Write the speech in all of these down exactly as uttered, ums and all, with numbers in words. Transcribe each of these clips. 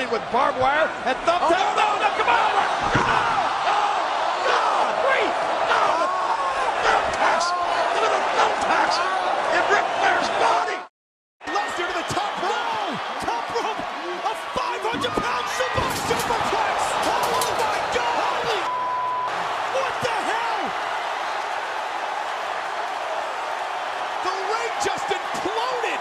lining with barbed wire and thumbs oh, down. No, no, come on! Oh, oh, God! Wait! No! Thumb tax! Look at the thumb tax! In Ric Flair's body! Lesnar to the top rope! Top rope! A five hundred pound super superplex! Oh my God! What the hell? The ring just imploded!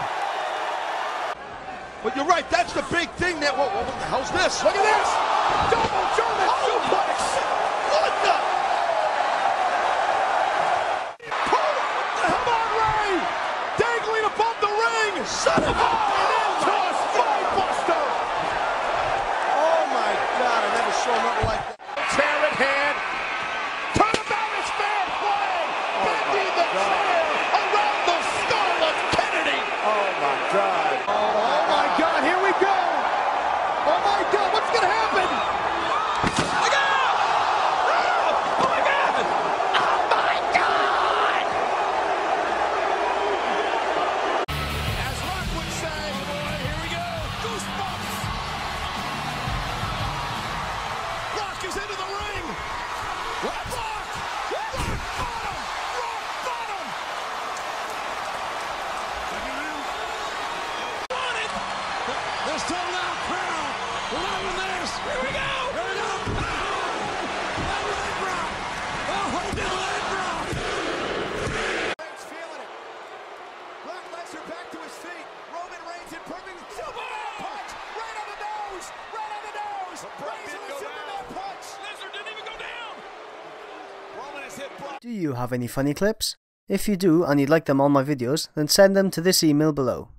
But you're right, that's the big thing that, what, what the hell's this? Look at this! Double German oh, suplex! What the? Pull! Come on, Ray! Dangling above the ring! Son of a toss! Five buster! Oh my God, I never saw nothing like that. Chair in hand. Turn about his fair play! Bending the chair around the skull of Kennedy! Oh my God. Oh. Here we go! Oh my God, what's gonna happen? Oh my God! Oh my God! Oh my God! As Rock would say, oh boy, here we go, goosebumps! Rock is into the ring! Rock! Rock! Rock bottom! Rock bottom! There's still a loud crowd. We're loving this. Here we go. Here we go. Oh, that leg drop. Oh, hold the leg drop. Reigns feeling it. Brock Lesnar back to his feet. Roman Reigns in perfect Superman punch. Right on the nose. Right on the nose. Reigns with a Superman punch. Lesnar didn't even go down. Roman has hit Brock. Do you have any funny clips? If you do and you'd like them on my videos, then send them to this email below.